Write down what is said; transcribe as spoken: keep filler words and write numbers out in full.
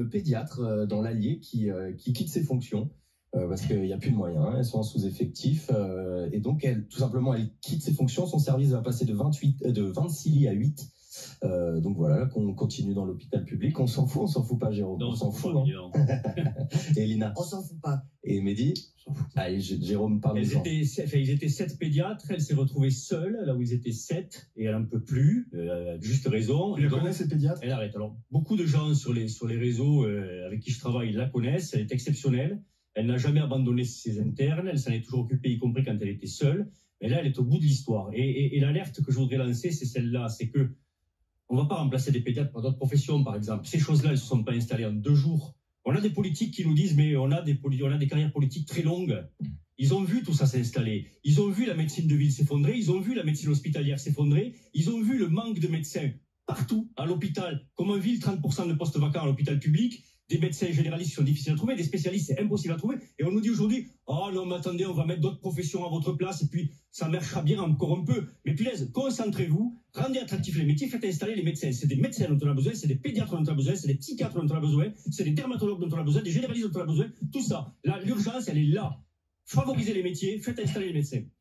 le pédiatre euh, dans l'Allier qui, euh, qui quitte ses fonctions. Euh, parce qu'il n'y a plus de moyens, hein, elles sont en sous-effectif, euh, et donc elle, tout simplement, elle quitte ses fonctions. Son service va passer de vingt-huit, de vingt-six lits à huit. Euh, donc voilà, qu'on continue dans l'hôpital public. On s'en fout, on s'en fout pas, Jérôme. Non, on s'en fout. Pas, hein. Et Lina. On s'en fout pas. Et Mehdi. Allez, Jérôme, parle Elles de étaient, enfin, ils étaient sept pédiatres, elle s'est retrouvée seule, là où ils étaient sept, et elle n'en peut plus, euh, juste raison. Tu les connais, ces pédiatres? Elle arrête. Alors, beaucoup de gens sur les, sur les réseaux euh, avec qui je travaille la connaissent, elle est exceptionnelle. Elle n'a jamais abandonné ses internes, elle s'en est toujours occupée, y compris quand elle était seule. Mais là, elle est au bout de l'histoire. Et, et, et l'alerte que je voudrais lancer, c'est celle-là, c'est que on ne va pas remplacer des pédiatres par d'autres professions, par exemple. Ces choses-là, elles ne se sont pas installées en deux jours. On a des politiques qui nous disent, mais on a des, on a des carrières politiques très longues. Ils ont vu tout ça s'installer. Ils ont vu la médecine de ville s'effondrer. Ils ont vu la médecine hospitalière s'effondrer. Ils ont vu le manque de médecins partout à l'hôpital. Comme en ville, trente pour cent de postes vacants à l'hôpital public. Des médecins généralistes qui sont difficiles à trouver. Des spécialistes, c'est impossible à trouver. Et on nous dit aujourd'hui, oh non, mais attendez, on va mettre d'autres professions à votre place et puis ça marchera bien encore un peu. Mais punaise, concentrez-vous, rendez attractifs les métiers, faites installer les médecins. C'est des médecins dont on a besoin, c'est des pédiatres dont on a besoin, c'est des psychiatres dont on a besoin, c'est des dermatologues dont on a besoin, des généralistes dont on a besoin. Tout ça, là, l'urgence, elle est là. Favorisez les métiers, faites installer les médecins.